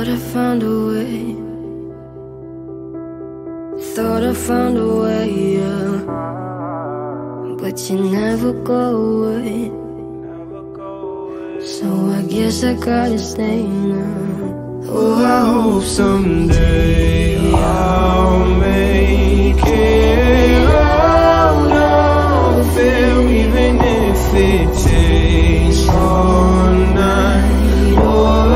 Thought I found a way. Thought I found a way, yeah. But you never go away. So I guess I gotta stay now. Oh, I hope someday I'll make it out of it, even if it takes all night or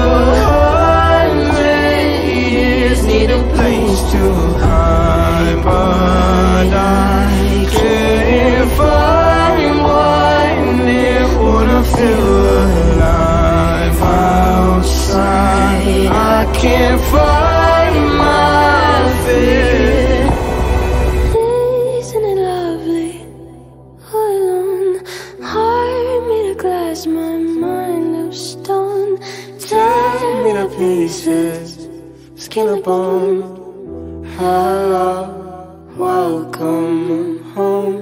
100 years. Need a place to hide, but I can't find one that wanna feel alive outside. I can't find my fear. Isn't it lovely? All alone, heart made of glass, my mind of stone. Tear me to pieces, skin and bone. Hello, welcome home.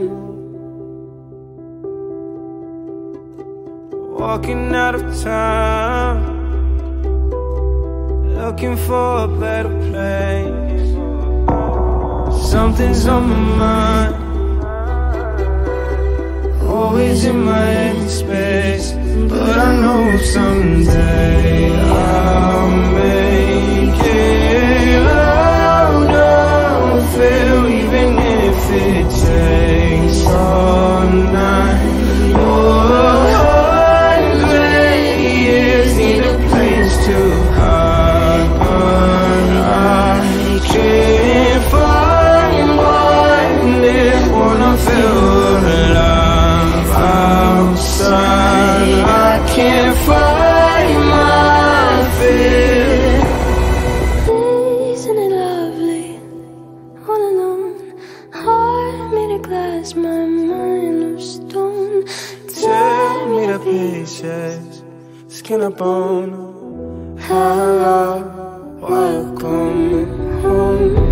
Walking out of town, looking for a better place. Something's on my mind, always in my headspace. But I know someday I'll make it out of it, even if it takes all night or 100 years. Need a place to hide, but I can't find one that wanna feel alive outside. I can't find my fear. Isn't it lovely? All alone, heart made of glass, my mind of stone. Tear me to pieces, skin and bone. Hello, welcome home.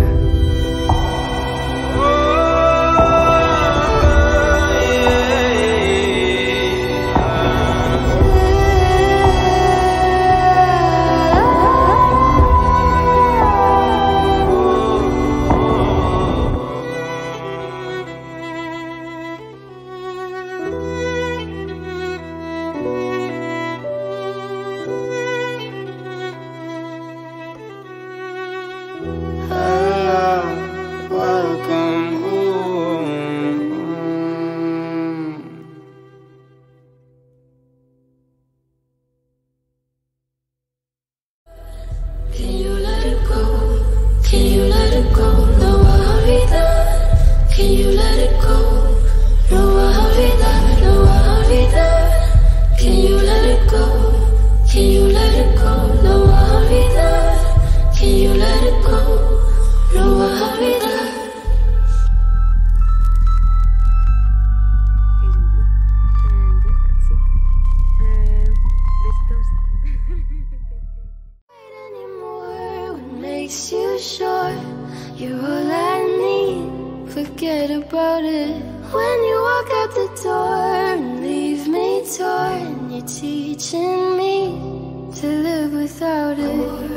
Makes you sure you're all I need. Forget about it when you walk out the door and leave me torn. You're teaching me to live without it.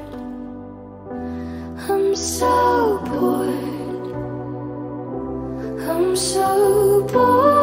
I'm so bored. I'm so bored.